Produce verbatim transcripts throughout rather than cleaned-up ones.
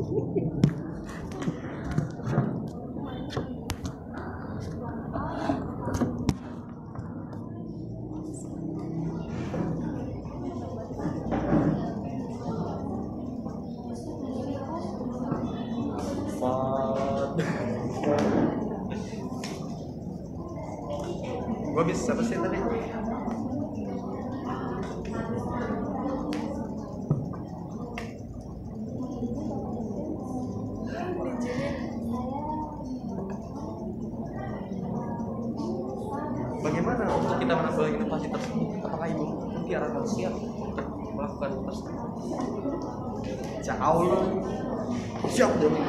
Gua bisa apa sih tadi? Bagaimana untuk kita menambah inovasi tersebut? Apakah Ibu Mutiara akan siap untuk melakukan tersebut? Insya Allah siap dong.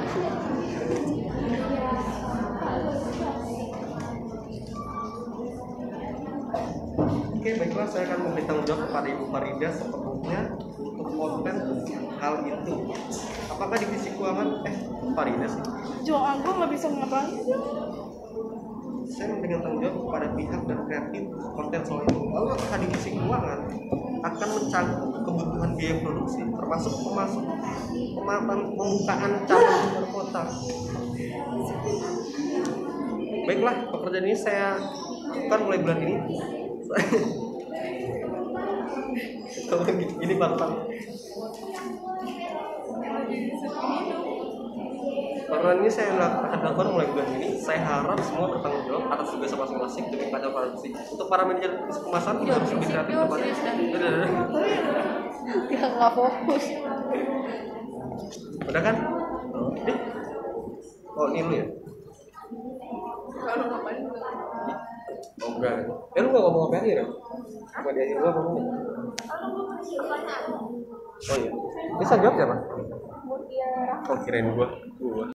Oke, baiklah, saya akan memberi tanggung jawab kepada Ibu Farida sepenuhnya untuk konten hal itu. Apakah divisi keuangan eh Farida sih? Jo, aku nggak bisa ngapain. Saya memberikan tanggung jawab kepada pihak dan kreatif konten soal itu. Lalu apakah divisi keuangan akan mencangkup kebutuhan biaya produksi, termasuk pemasuk pemaparan pembukaan cabang luar kota? Baiklah, pekerjaan ini saya lakukan mulai bulan ini. Ini Bang. Karena ini saya akan lakukan mulai bulan ini. Saya harap semua bertanggung jawab atas tugas masing-masing demi kacau produksi. Untuk para manajer kemasan juga harus lebih kreatif kepada. Kita nggak fokus. Udah kan? Eh. Oh ini lu ya? Kalau ngapain? Oh enggak. Eh lu nggak ngomong apa ya? Apa dia lu ngomong? Oh iya. Bisa jawab ya, Pak? Oh kirain gua. Gua.